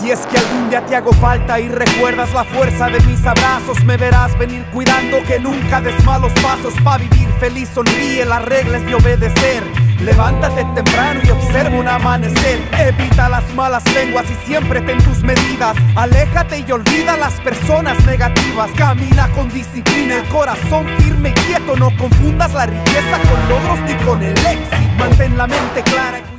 Si es que algún día te hago falta y recuerdas la fuerza de mis abrazos, me verás venir cuidando que nunca des malos pasos. Pa' vivir feliz sonríe, la regla es de obedecer. Levántate temprano y observa un amanecer. Evita las malas lenguas y siempre ten tus medidas. Aléjate y olvida las personas negativas. Camina con disciplina, el corazón firme y quieto. No confundas la riqueza con logros ni con el éxito. Mantén la mente clara.